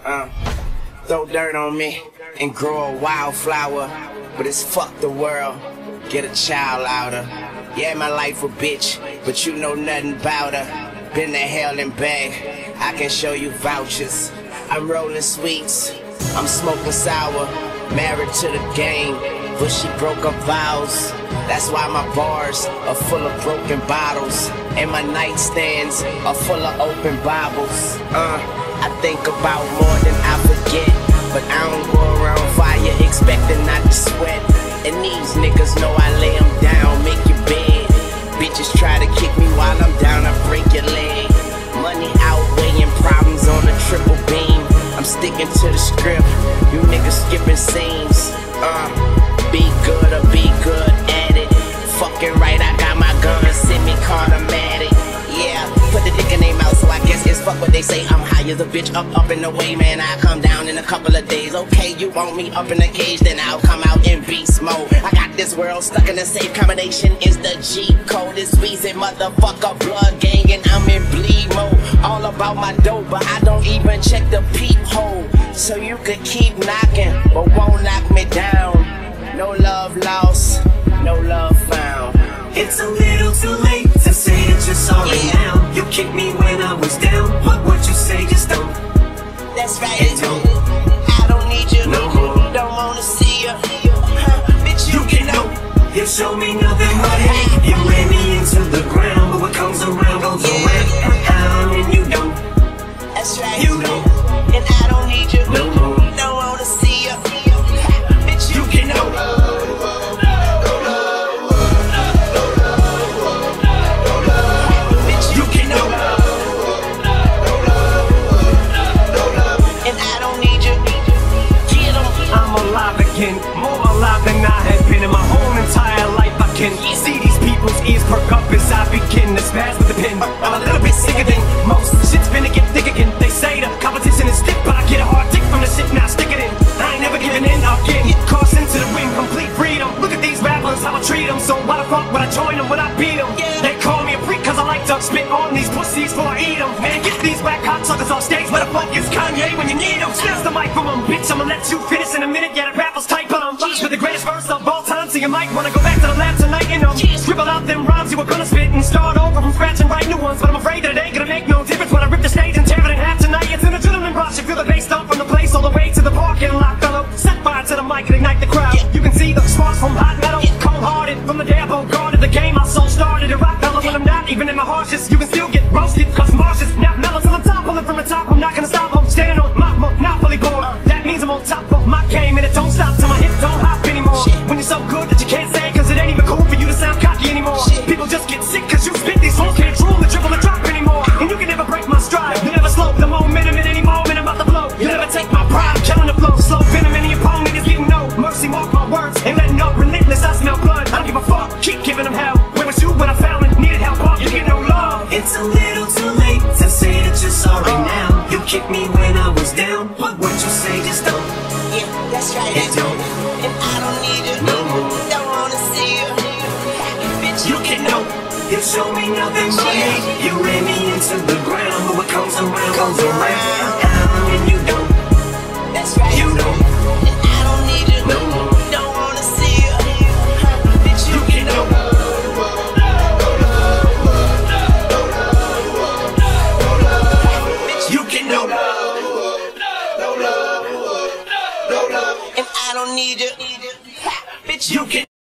Throw dirt on me and grow a wildflower, but it's fuck the world, get a child louder. Yeah, my life a bitch, but you know nothing about her. Been to hell and back, I can show you vouchers. I'm rolling sweets, I'm smoking sour, married to the game, but she broke her vows. That's why my bars are full of broken bottles, and my nightstands are full of open Bibles. I think about more than I forget, but I don't go around fire expecting not to sweat. And these niggas know I lay them down, make your bed. Bitches try to kick me while I'm down, I break your leg. Money outweighing problems on a triple beam. I'm sticking to the script, you niggas skipping scenes. Be good or be good at it. Fucking right, I got my gun, semi-automatic. Yeah, put the dick in their mouth, so I guess it's fuck what they say. I'm high as a bitch, up and away, man. I come down in a couple of days. Okay, you want me up in a cage, then I'll come out in beast mode. I got this world stuck in a safe combination. Is the G code, it's Weezy, motherfucker, blood gang, and I'm in bleed mode. All about my dough, but I don't even check the peephole. So you could keep knocking, but won't knock me down. No love lost, no love found. It's a little too late to say that you're sorry now. You kicked me when I was down, but what you say just don't. That's right, it don't. I don't need you no more. Don't wanna see you, bitch, you can know. You show me nothing but hate. You ran me into the ground, but what comes around goes around, and you don't. That's right, you don't. And I don't need you no more. Don't wanna see you, bitch, you can know. More alive than I have been in my whole entire life. I can see these people's ears perk up as I begin to spaz with the pen. I'm a little bit sicker than most. Shit's finna get thick again. They say the competition is stiff, but I get a hard tick from the shit, now stick it in. I ain't never giving in, I'll get caught into the wind, complete freedom. Look at these rappers, how I treat them. So why the fuck would I join them when I beat them? They call me a freak cause I like to spit on these pussies before I eat them. Man, get these whack cocksuckers off stage. Where the fuck is Kanye when you need him? Snatch the mic from him, bitch, I'ma let you finish in a minute. Yeah, the rappers tight, but I'm with the greatest verse of all time. So you might wanna go back to the lab tonight and scribble out them rhymes you were gonna spit and start over from scratch and write new ones. But I'm afraid that it ain't gonna make no difference when I rip the stage and tear it in half tonight. It's an adrenaline rush, you feel the bass dump from the place all the way to the parking lot, fellow. Set fire to the mic and ignite the crowd. You can see the sparks from hot metal, cold-hearted. From the day I guarded the game, my soul started to rock, fellow. When I'm not even in my harshest, you can still get roasted, cause Marsh's not mellow till I'm top, pulling from the top. I'm not gonna stop, I'm standing on my monopoly board. That means I'm on top of my game, and it don't stop till my hips don't hop anymore. When you're so good that you can't say, cause it ain't even cool for you to sound cocky anymore. People just get sick cause you spit these songs, can't drool the triple the drop anymore. And you can never break my stride, you never slow the momentum in any moment I'm about to blow. You never take my pride, killing the flow, slow venom in the opponent is getting no mercy, mark my words, ain't letting up, relentless, I smell blood. I don't give a fuck, keep giving them hell. Where was you when I found it, needed help up, you get no love. It's a little too late to say that you're sorry now. You kicked me when I was down, but what you say just don't. Yeah, that's right, it don't. And I don't need you no more. Don't wanna see you, bitch, you can know. You show me nothing but hate. You ran me into the ground, but what comes around goes around, and you don't. That's right, you don't. And I don't need you no more. Don't wanna see you, bitch, you can know. You can know. And I don't need you, bitch, you can